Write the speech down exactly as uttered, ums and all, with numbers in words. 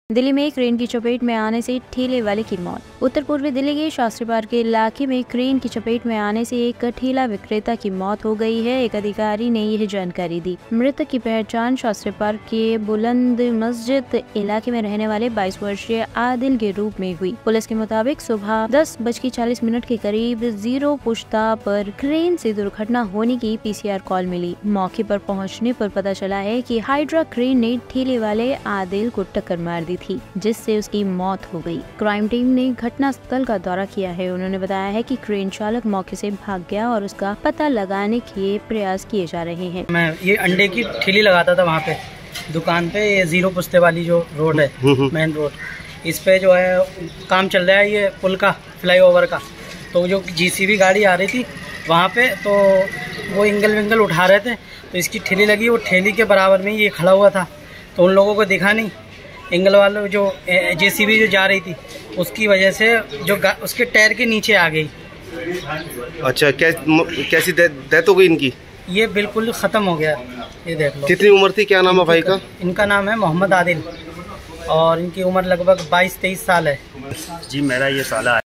दिल्ली में क्रेन की चपेट में आने से ठेले वाले की मौत। उत्तर पूर्वी दिल्ली के शास्त्री पार्क के इलाके में क्रेन की चपेट में आने से एक ठेला विक्रेता की मौत हो गई है। एक अधिकारी ने यह जानकारी दी। मृतक की पहचान शास्त्री पार्क के बुलंद मस्जिद इलाके में रहने वाले बाईस वर्षीय आदिल के रूप में हुई। पुलिस के मुताबिक सुबह दस बज के चालीस मिनट के करीब जीरो पुश्ता पर क्रेन से दुर्घटना होने की पीसीआर कॉल मिली। मौके पर पहुंचने पर पता चला है कि हाइड्रा क्रेन ने ठेले वाले आदिल को टक्कर मार दी थी, जिससे उसकी मौत हो गई। क्राइम टीम ने घटना स्थल का दौरा किया है। उन्होंने बताया है कि क्रेन चालक मौके से भाग गया और उसका पता लगाने के प्रयास किए जा रहे हैं। मैं ये अंडे की ठेली लगाता था वहाँ पे दुकान पे, ये जीरो पुश्ते वाली जो रोड है, मेन रोड, इस पे जो है काम चल रहा है, ये पुल का फ्लाईओवर का। तो जो जीसीबी गाड़ी आ रही थी वहाँ पे, तो वो इंगल विंगल उठा रहे थे, तो इसकी ठेली लगी, वो ठेली के बराबर में ये खड़ा हुआ था। तो उन लोगों को दिखा नहीं, एंगल वाले जो जेसीबी जो जा रही थी उसकी वजह से जो उसके टायर के नीचे आ गई। अच्छा, कै, कैसी डेथ हो गई इनकी? ये बिल्कुल ख़त्म हो गया, ये देख लो। कितनी उम्र थी, क्या नाम है भाई का? इनका नाम है मोहम्मद आदिल और इनकी उम्र लगभग बाईस तेईस साल है। जी, मेरा ये साला है।